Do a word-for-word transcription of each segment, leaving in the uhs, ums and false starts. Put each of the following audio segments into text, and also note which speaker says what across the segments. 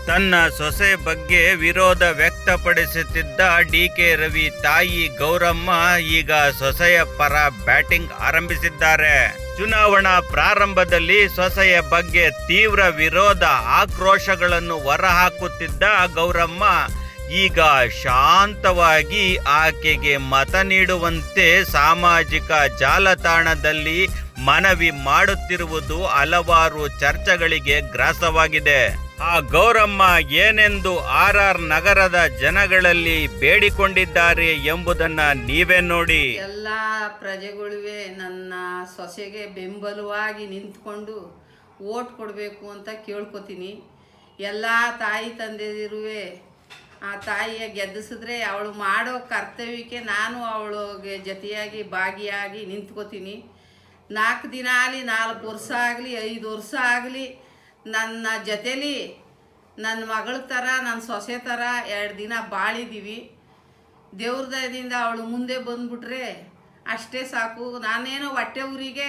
Speaker 1: ತನ್ನ ಸೊಸೆ ಬಗ್ಗೆ ವಿರೋಧ ವ್ಯಕ್ತಪಡಿಸುತ್ತಿದ್ದ ಡಿ ಕೆ ರವಿ ತಾಯಿ ಗೌರಮ್ಮ ಈಗ ಸೊಸೆಯ ಪರ ಬ್ಯಾಟಿಂಗ್ ಆರಂಭಿಸಿದ್ದಾರೆ. ಚುನಾವಣಾ ಪ್ರಾರಂಭದಲ್ಲಿ ಸೊಸೆಯ ಬಗ್ಗೆ ತೀವ್ರ ವಿರೋಧ ಆಕ್ರೋಶಗಳನ್ನು ಹೊರಹಾಕುತ್ತಿದ್ದ ಗೌರಮ್ಮ ಈಗ ಶಾಂತವಾಗಿ ಆಕೆಗೆ ಮತ ನೀಡುವಂತೆ ಸಾಮಾಜಿಕ ಜಾಲತಾಣದಲ್ಲಿ ಮನವಿ ಮಾಡುತ್ತಿರುವುದು ಹಲವಾರು ಚರ್ಚೆಗಳಿಗೆ ಗ್ರಾಸವಾಗಿದೆ. ಆ ಗೌರಮ್ಮ ಏನೆಂದು ಆರ್ ಆರ್ ನಗರದ ಜನಗಳಲ್ಲಿ ಬೇಡಿಕೊಂಡಿದ್ದಾರೆ ಎಂಬುದನ್ನ ನೀವೇ ನೋಡಿ.
Speaker 2: ಎಲ್ಲ ಪ್ರಜೆಗಳಿವೆ ನನ್ನ ಸೊಸೆಗೆ ಬೆಂಬಲವಾಗಿ ನಿಂತ್ಕೊಂಡು ಓಟ್ ಕೊಡಬೇಕು ಅಂತ ಕೇಳ್ಕೊತೀನಿ. ಎಲ್ಲ ತಾಯಿ ತಂದೆದಿರುವೆ ಆ ತಾಯಿಯ ಗೆದ್ದಿಸಿದ್ರೆ ಅವಳು ಮಾಡೋ ಕರ್ತವ್ಯಕ್ಕೆ ನಾನು ಅವಳಿಗೆ ಜೊತೆಯಾಗಿ ಭಾಗಿಯಾಗಿ ನಿಂತ್ಕೋತೀನಿ. ನಾಲ್ಕು ದಿನ ಆಗಲಿ ನಾಲ್ಕು ವರ್ಷ ಆಗಲಿ ಐದು ವರ್ಷ ಆಗಲಿ ನನ್ನ ಜೊತೇಲಿ ನನ್ನ ಮಗಳ ಥರ ನನ್ನ ಸೊಸೆ ಥರ ಎರಡು ದಿನ ಬಾಳಿದ್ದೀವಿ. ದೇವ್ರ ದಯದಿಂದ ಅವಳು ಮುಂದೆ ಬಂದ್ಬಿಟ್ರೆ ಅಷ್ಟೇ ಸಾಕು. ನಾನೇನೋ ಹೊಟ್ಟೆ ಊರಿಗೆ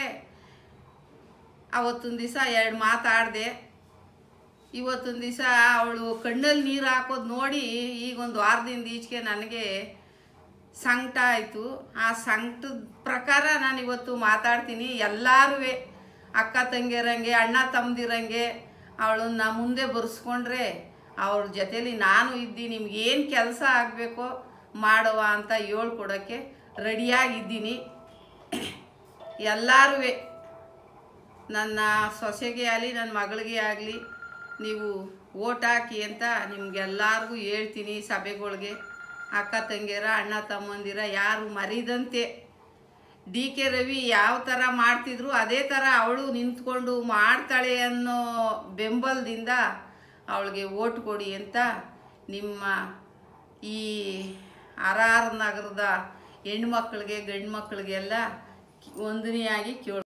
Speaker 2: ಅವತ್ತೊಂದು ದಿವಸ ಎರಡು ಮಾತಾಡಿದೆ. ಇವತ್ತೊಂದು ದಿವಸ ಅವಳು ಕಣ್ಣಲ್ಲಿ ನೀರು ಹಾಕೋದು ನೋಡಿ ಈಗೊಂದು ವಾರದಿಂದ ಈಚೆಗೆ ನನಗೆ ಸಂಕಟ ಆಯಿತು. ಆ ಸಂಕಟದ ಪ್ರಕಾರ ನಾನು ಇವತ್ತು ಮಾತಾಡ್ತೀನಿ. ಎಲ್ಲರೂ ಅಕ್ಕ ತಂಗಿರಂಗೆ ಅಣ್ಣ ತಮ್ಮದಿರಂಗೆ ಅವಳನ್ನ ಮುಂದೆ ಬರ್ಸ್ಕೊಂಡ್ರೆ ಅವ್ರ ಜೊತೇಲಿ ನಾನು ಇದ್ದೀನಿ. ನಿಮ್ಗೇನು ಕೆಲಸ ಆಗಬೇಕೋ ಮಾಡುವ ಅಂತ ಹೇಳ್ಕೊಡೋಕ್ಕೆ ರೆಡಿಯಾಗಿದ್ದೀನಿ. ಎಲ್ಲರೂ ನನ್ನ ಸೊಸೆಗೆ ಆಗಲಿ ನನ್ನ ಮಗಳಿಗೆ ಆಗಲಿ ನೀವು ಓಟ್ ಹಾಕಿ ಅಂತ ನಿಮ್ಗೆಲ್ಲರಿಗೂ ಹೇಳ್ತೀನಿ. ಸಭೆಗಳಿಗೆ ಅಕ್ಕ ತಂಗಿಯರ ಅಣ್ಣ ತಮ್ಮಂದಿರ ಯಾರು ಮರಿದಂತೆ ಡಿ ಕೆ ರವಿ ಯಾವ ಥರ ಮಾಡ್ತಿದ್ರು ಅದೇ ಥರ ಅವಳು ನಿಂತ್ಕೊಂಡು ಮಾಡ್ತಾಳೆ ಅನ್ನೋ ಬೆಂಬಲದಿಂದ ಅವಳಿಗೆ ಓಟ್ ಕೊಡಿ ಅಂತ ನಿಮ್ಮ ಈ ಆರ್ ಆರ್ ನಗರದ ಹೆಣ್ಮಕ್ಳಿಗೆ ಗಂಡು ಮಕ್ಕಳಿಗೆಲ್ಲ ವಂದನೆಯಾಗಿ ಕೇಳ